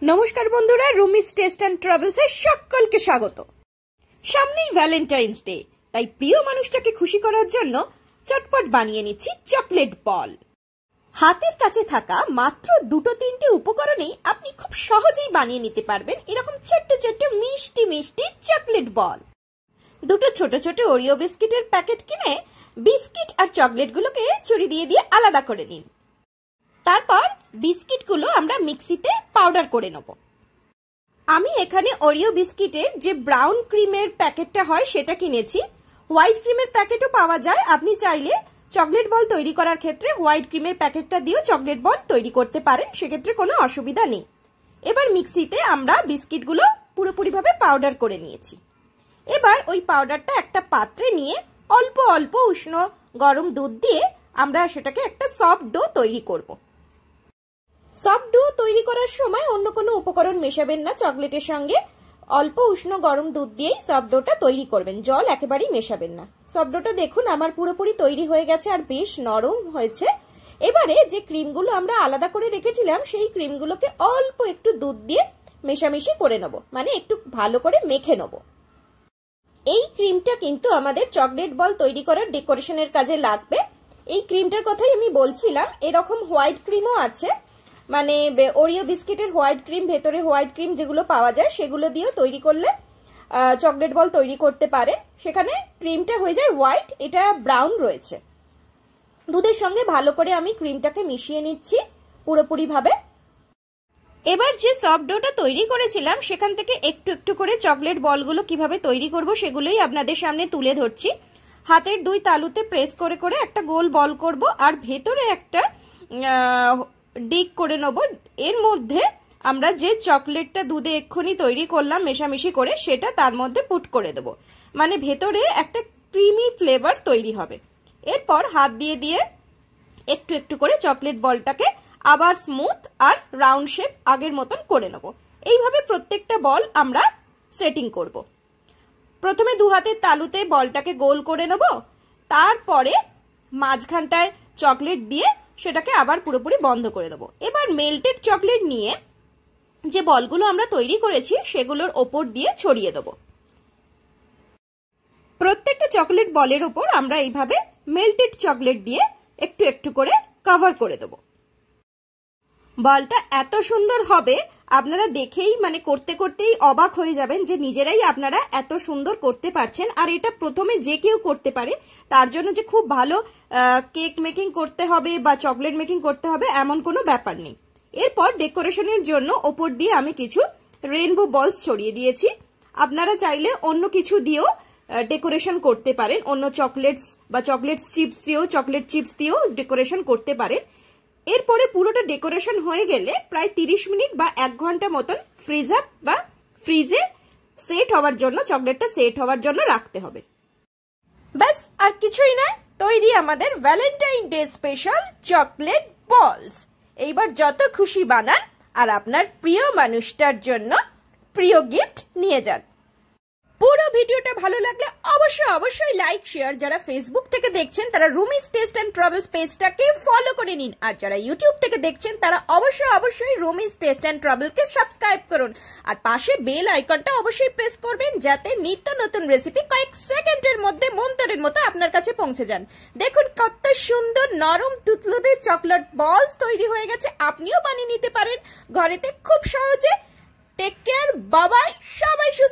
নমস্কার বন্ধুরা, রুমিস taste and ট্রাভেলসে সকলকে স্বাগত। সামনেই ভ্যালেন্টাইন্স ডে, তাই প্রিয় মানুষটাকে খুশি করার জন্য চটপট বানিয়ে নিচ্ছি চকলেট বল। হাতের কাছে থাকা মাত্র দুটো তিনটে উপকরণেই আপনি খুব সহজেই বানিয়ে নিতে পারবেন এরকম ছোট্ট ছোট্ট মিষ্টি মিষ্টি চকলেট বল। দুটো ছোট ছোট ওরিও বিস্কিটের প্যাকেট কিনে বিস্কিট আর চকলেটগুলোকে চুরি দিয়ে দিয়ে আলাদা করে নিন। তারপর বিস্কিটগুলো আমরা মিক্সিতে পাউডার করে নেব। আমি এখানে ওরিও বিস্কিটের যে ব্রাউন ক্রিমের প্যাকেটটা হয় সেটা কিনেছি। হোয়াইট ক্রিমের প্যাকেটও পাওয়া যায়, আপনি চাইলে চকলেট বল তৈরি করার ক্ষেত্রে হোয়াইট ক্রিমের প্যাকেটটা দিয়েও চকলেট বল তৈরি করতে পারেন, সেক্ষেত্রে কোনো অসুবিধা নেই। এবার মিক্সিতে আমরা বিস্কিটগুলো পুরোপুরিভাবে পাউডার করে নিয়েছি। এবার ওই পাউডারটা একটা পাত্রে নিয়ে অল্প অল্প উষ্ণ গরম দুধ দিয়ে আমরা সেটাকে একটা সফট ডো তৈরি করব। সফট ডো তৈরি করার সময় অন্য কোনো উপকরণ মেশাবেন না, চকলেটের সঙ্গে অল্প উষ্ণ গরম দুধ দিয়েই সফট ডোটা তৈরি করবেন, জল একেবারেই মেশাবেন না। সফট ডোটা দেখুন আমার পুরোপুরি তৈরি হয়ে গেছে আর বেশ নরম হয়েছে। এবারে যে ক্রিমগুলো আমরা আলাদা করে রেখেছিলাম সেই ক্রিমগুলোকে অল্প একটু দুধ দিয়ে মেশামেশি করে নেব, মানে একটু ভালো করে মেখে নেব। এই ক্রিমটা কিন্তু আমাদের চকলেট বল তৈরি করার ডেকোরেশনের কাজে লাগবে। এই ক্রিমটার কথাই আমি বলছিলাম, এরকম হোয়াইট ক্রিমও আছে, মানে ওরিও বিস্কিটের হোয়াইট ক্রিম, ভেতরে হোয়াইট ক্রিম যেগুলো পাওয়া যায় সেগুলো দিয়েও তৈরি করলে চকলেট বল তৈরি করতে পারে। সেখানে ক্রিমটা হয়ে যায় হোয়াইট, এটা ব্রাউন রয়েছে। দুধের সঙ্গে ভালো করে আমি ক্রিমটাকে মিশিয়ে নিচ্ছি পুরোপুরি ভাবে। এবার যে সফট ডোটা তৈরি করেছিলাম সেখান থেকে একটু একটু করে চকলেট বলগুলো কিভাবে তৈরি করব সেগুলোই আপনাদের সামনে তুলে ধরছি। হাতের দুই তালুতে প্রেস করে করে একটা গোল বল করব আর ভেতরে একটা ডিক করে নেব। এর মধ্যে আমরা যে চকলেটটা দুধে এক্ষুনি তৈরি করলাম মেশামেশি করে সেটা তার মধ্যে পুট করে দেব, মানে ভেতরে একটা ক্রিমি ফ্লেভার তৈরি হবে। এরপর হাত দিয়ে দিয়ে একটু একটু করে চকলেট বলটাকে আবার স্মুথ আর রাউন্ড শেপ আগের মতন করে নেব। এইভাবে প্রত্যেকটা বল আমরা সেটিং করব। প্রথমে দু হাতের তালুতে বলটাকে গোল করে নেব, তারপরে মাঝখানটায় চকলেট দিয়ে সেটাকে আবার পুরোপুরি বন্ধ করে দেবো। এবার মেল্টেড চকলেট নিয়ে যে বলগুলো আমরা তৈরি করেছি সেগুলোর ওপর দিয়ে ছড়িয়ে দেবো। প্রত্যেকটা চকলেট বলের ওপর আমরা এইভাবে মেল্টেড চকলেট দিয়ে একটু একটু করে কভার করে দেবো। বলটা এত সুন্দর হবে আপনারা দেখেই মানে করতে করতেই অবাক হয়ে যাবেন যে নিজেরাই আপনারা এত সুন্দর করতে পারছেন। আর এটা প্রথমে যে কেউ করতে পারে, তার জন্য যে খুব ভালো কেক মেকিং করতে হবে বা চকলেট মেকিং করতে হবে এমন কোনো ব্যাপার নেই। এরপর ডেকোরেশনের জন্য ওপর দিয়ে আমি কিছু রেইনবো বলস ছড়িয়ে দিয়েছি। আপনারা চাইলে অন্য কিছু দিয়েও ডেকোরেশন করতে পারেন, অন্য চকলেটস বা চকলেট চিপস দিয়েও ডেকোরেশন করতে পারেন। এরপরে পুরোটা ডেকোরেশন হয়ে গেলে প্রায় 30 মিনিট বা 1 ঘন্টা মতন ফ্রিজে সেট হওয়ার জন্য, চকলেটটা সেট হওয়ার জন্য রাখতে হবে। ব্যাস আর কিছুই না, তৈরি আমাদের ভ্যালেন্টাইন ডে স্পেশাল চকলেট বলস। এইবার যত খুশি বানান আর আপনার প্রিয় মানুষটার জন্য প্রিয় গিফট নিয়ে যান। পুরো ভিডিওটা ভালো লাগলে অবশ্যই লাইক শেয়ার। যারা ফেসবুক থেকে দেখছেন তারা রুমিস টেস্ট অ্যান্ড ট্রাভেলস পেজটাকে ফলো করে নিন, আর যারা ইউটিউব থেকে দেখছেন তারা অবশ্যই রুমিস টেস্ট অ্যান্ড ট্রাভেলকে সাবস্ক্রাইব করুন। আর পাশে বেল আইকনটা অবশ্যই প্রেস করবেন যাতে নিত্য নতুন রেসিপি কয়েক সেকেন্ডের মধ্যে মন্তরের মতো আপনার কাছে পৌঁছে যান। দেখুন কত সুন্দর নরম তুতলুদে চকলেট বলস তৈরি হয়ে গেছে, আপনিও বানিয়ে নিতে পারেন ঘরেতে খুব সহজে। টেক কেয়ার, বাই বাই, সবাই